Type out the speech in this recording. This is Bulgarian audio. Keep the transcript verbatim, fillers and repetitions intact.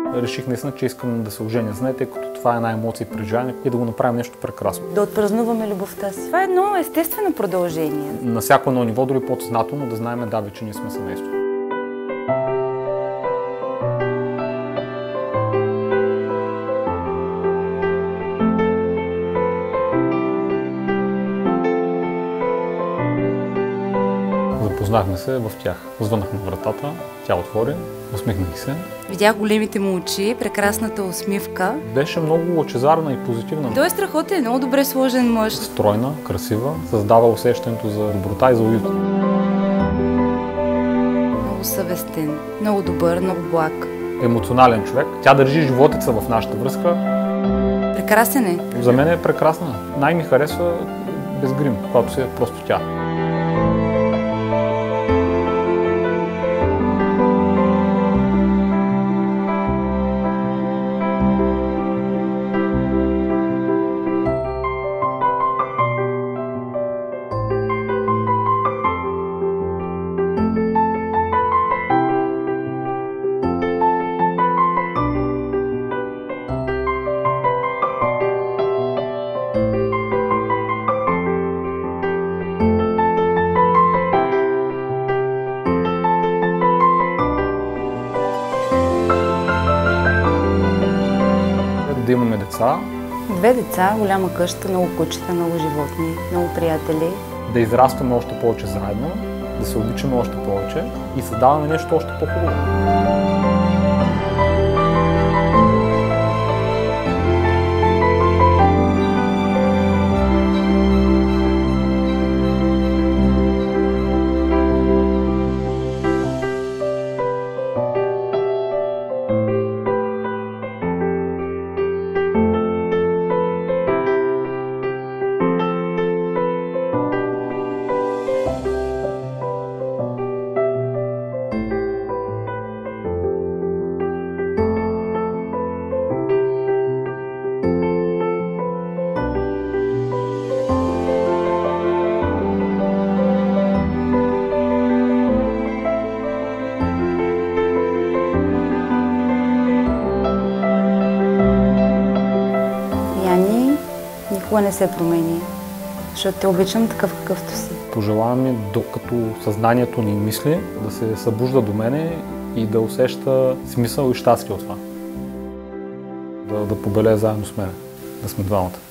Реших наистина, че искам да се оженя с нея, тъй като това е една емоция при жене и да го направим нещо прекрасно. Да отпразнуваме любовта си. Това е едно естествено продължение. На всяко едно ниво, дори по-съзнателно, да знаем, да, вече ние сме семейство. Запознахме се в тях. Звъннах на вратата, тя отвори, усмихнах се. Видях големите му очи, прекрасната усмивка. Беше много лъчезарна и позитивна. Той е страхотен, много добре сложен мъж. Стройна, красива, създава усещането за доброта и за уют. Много съвестен, много добър, много благ. Емоционален човек. Тя държи животеца в нашата връзка. Прекрасен е. За мен е прекрасна. Най-ми харесва без грим, когато си е просто тя. Да имаме деца. Две деца, голяма къща, много кучета, много животни, много приятели. Да израстваме още повече заедно, да се обичаме още повече и създаваме нещо още по-хубаво. Никога не се промени, защото те обичам такъв какъвто си. Пожелавам ми, докато съзнанието ни мисли, да се събужда до мене и да усеща смисъл и щастие от това. Да, да побелее заедно с мен, да сме двамата.